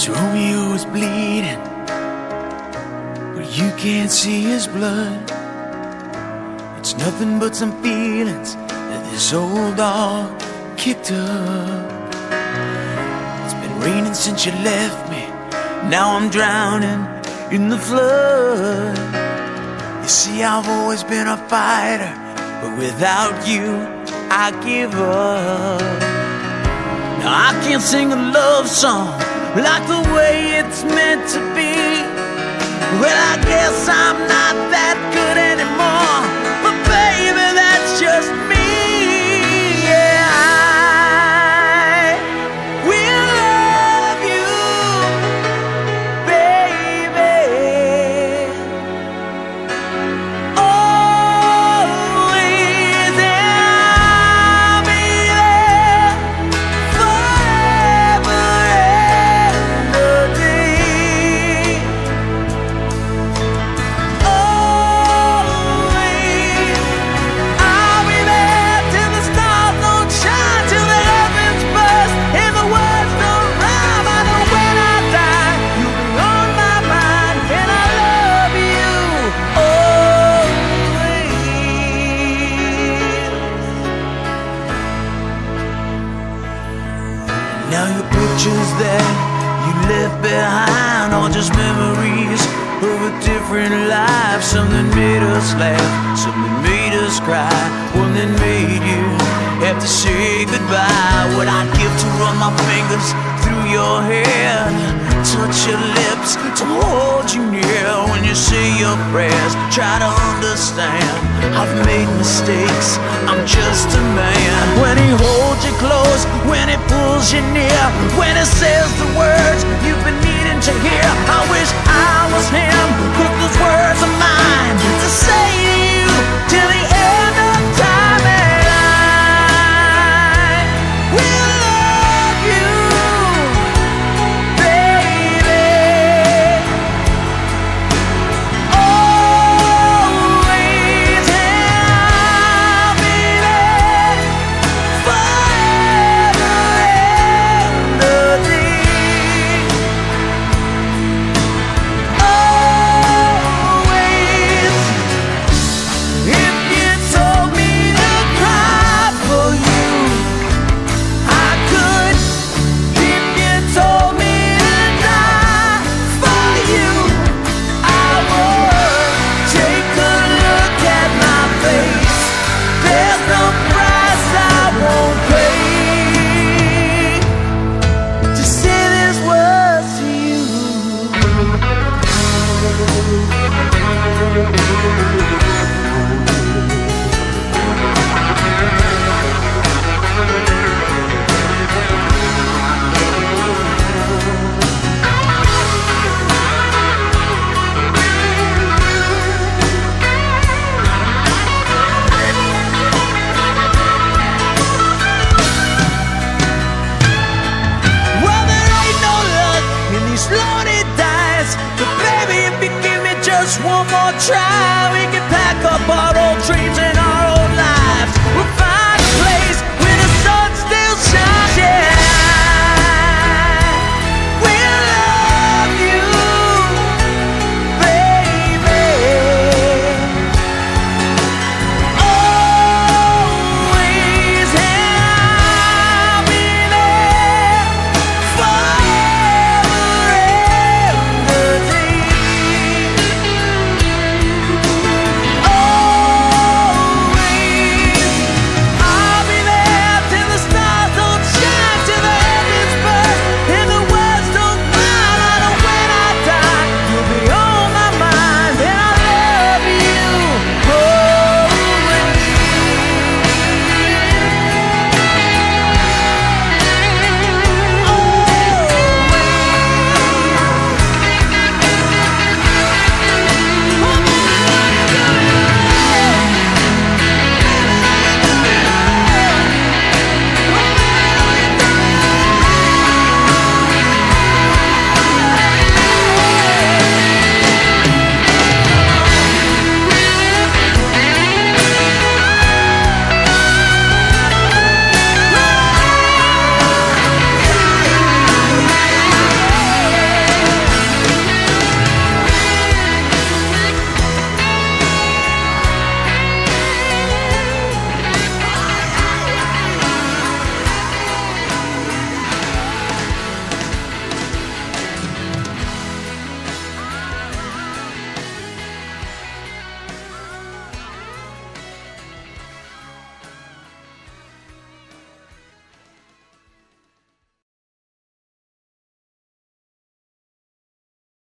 Romeo is bleeding, but you can't see his blood. It's nothing but some feelings that this old dog kicked up. It's been raining since you left me, now I'm drowning in the flood. You see, I've always been a fighter, but without you, I give up. Now I can't sing a love song like the way it's meant to be. Well, I guess I'm not that good anymore, but baby, that's just me. Yeah, I will love you, baby, always, and I'll be there forever and a day. Always, I'll be there till the stars don't shine, till the heavens burst and the words don't rhyme. I know when I die, you'll be on my mind, and I love you always. Now your pictures that you left behind are just memories of a different life. Something made us laugh, something made us cry, one that made you have to say goodbye. What I'd give to run my fingers through your hair, touch your lips, to hold you near when you say your prayers. Try to understand, I've made mistakes, I'm just a man. When he holds you close, when he pulls you near, when he says the words you've been needing to hear, I wish I was him, but those words are mine to say to you till the end of time. And I will love you, baby, always, and I'll be there forever and a day. Always, if you told me to cry for you, I could. If you told me to die for you, I would. Take a look at my face, there's no price I won't pay to say these words to you. Well, there ain't no luck in these lonely dice, but baby, if you give me just one more try, we